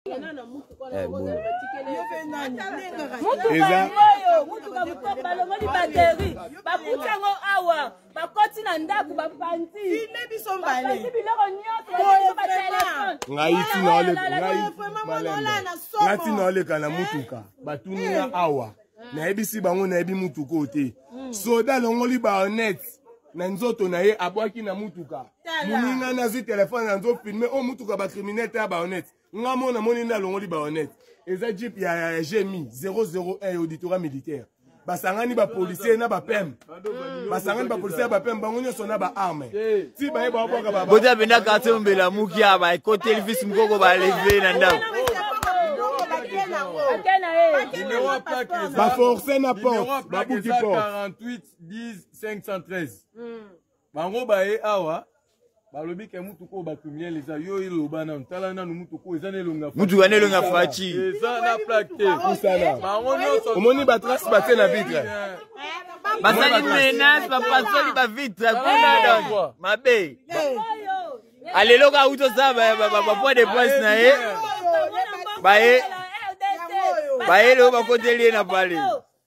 Nanzoto na ye abwaki na mutuka muninga na zi telefone nanzo filmer o mutuka ba criminel ta ba honnête ngamo na moni na longoli ba honnête eza jeep ya GMI 001 auditorat militaire basangani ba policier na ba pem basangani ba policier ba pem bango nyoso na ba arme ti ba yeba boka ba boja benda kate mbela mukia ba côté fils mukoko ba lever na ndako ba forcer na porte ba buki porte 48 10 513 bango bae awa balobi ke mutuko ba criminel eza yo iloba na ntala na mutuko eza nelonga mutuka nelonga fachi eza na plaqué usana bango nyonso omoni ba trace ba te na vitre basali menace ba pasoli ba vitre kuna donc mabe alelo ka uto saba ba point de presse na ye bae lo ba kotelie na pale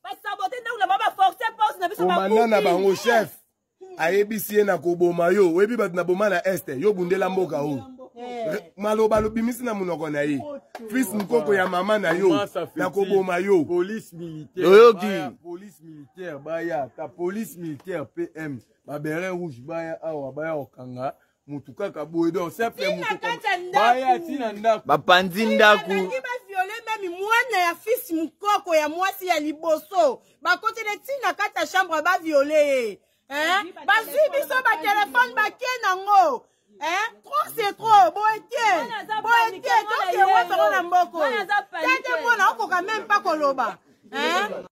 komanda na bango chef ayebisi na koboma yo webi bat na boma na este yo bundela mboka o maloba lobimisi na munoko na ye fils mukoko ya mama na yo na koboma yo police militaire police militaire baya ta police militaire PM ba beret rouge baya awa baya okanga mutuka ka boye donc simple mutuka baya tina ndako bapanzi ndaku mwana ya fils mukoko ya mwasi ya liboso ba kote de tina kata chambre ba violer bazwi biso ba téléphone ba kenango trop c'est trop boete toke wato na mboko tete mwana okoka même pas koloba